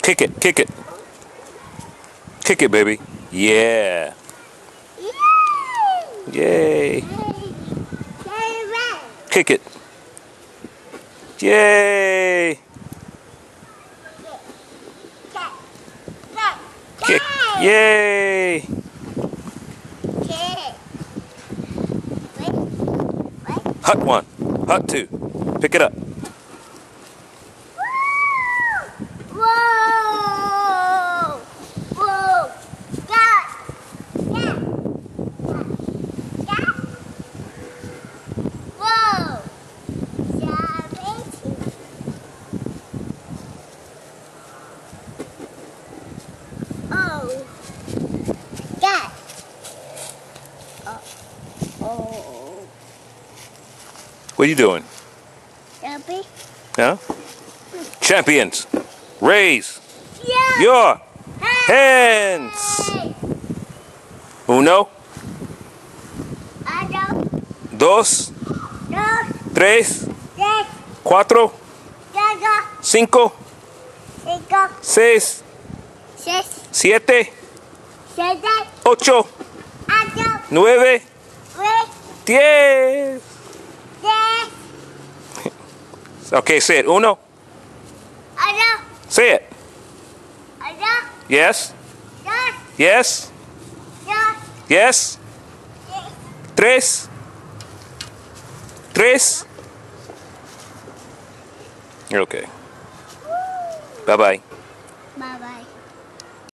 Kick it, kick it. Kick it, baby. Yeah. Yay. Kick it. Yay. Kick. Yay. Hut one. Hut two. Pick it up. Whoa! Whoa! Yeah! Yeah! Yeah! Whoa! Oh! Yeah! Oh! What are you doing? Jumping? Huh? Champions, raise Yeah! your hands. Uno, dos, tres, cuatro, cinco, seis, siete, ocho, nueve, 10. Okay, say it. Uno. Say it. Yes. Yes. Yes. Tres. Tres. Okay. Bye-bye.